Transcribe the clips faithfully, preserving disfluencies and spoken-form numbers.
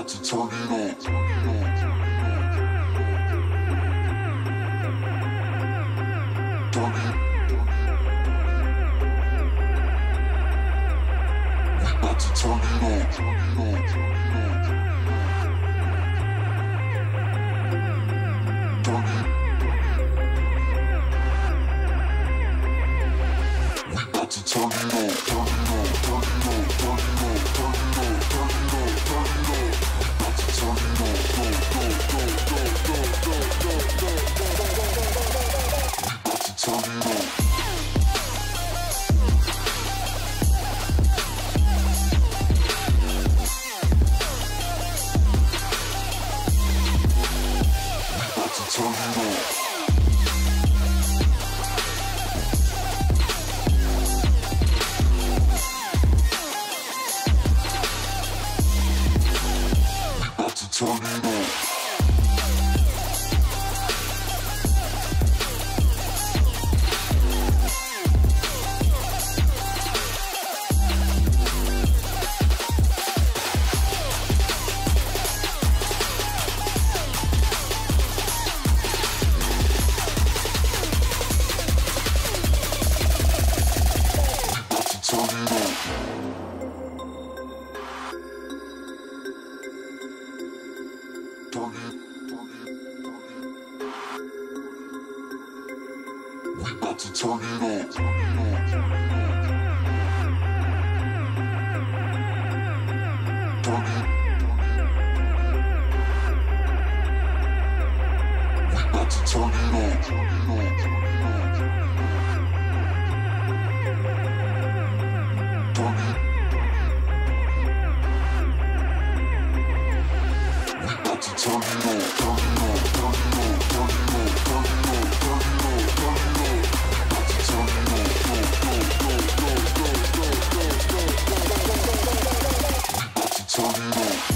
about to turn it up. Turn it. We about to turn it up. Turn it. We about to turn it up. Turn it up. Turn it up. Turn it up. Turn it up. Turn it up. Turn it up. We about to turn it up. Go, go, go, go, go, go, go, go, go, go, go, go. We about to turn it up. Turn it up. We about to turn it up. We about to turn it up. Turn it. We about to turn it up. Turn it. We about to turn it up. Turn it up. Turn it up. Turn it up. Turn it up. Turn it up. Turn it up. We about to turn it up. Go, go, go, go, go, go, go, go, go, go, go, go. We about to turn it up.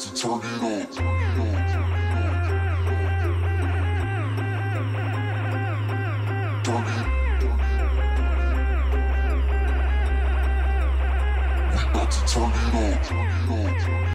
to turn it up. Turn it. We about to turn it up.